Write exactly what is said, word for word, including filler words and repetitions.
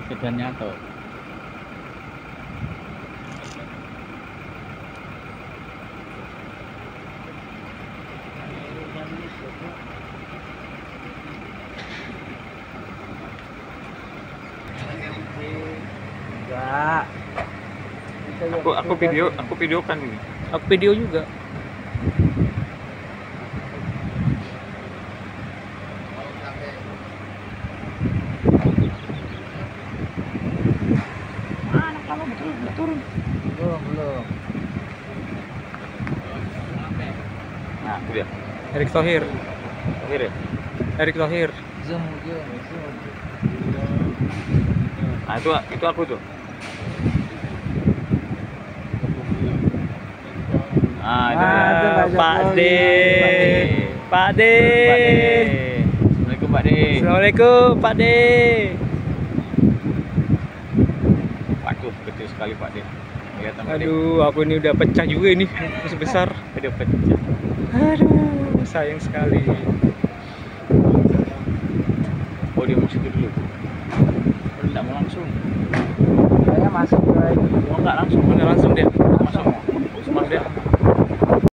Sudah nyatu. Enggak. Aku aku video, aku videokan ini. Aku video juga. Anak lama betul betul turun. Belum, belum. Nah, itu dia. Erick Thohir. Akhir ya. Erick Thohir. Zoom, zoom, zoom. Nah, itu itu aku tuh. Ah, itu Ah, itu dia. Pak Pak Jokowi. D. Pak D. Pak D. Assalamualaikum Pak D. Assalamualaikum Pak D. Waduh, kecil sekali Pak D. Lihat Pak D. Aduh, aku ini udah pecah juga ini. Masih besar. Dia pecah. Aduh, sayang sekali. Oh, dia masuk dulu. Tidak mau langsung. Saya masuk lagi. Oh, enggak langsung. Mana langsung dia? Masuk.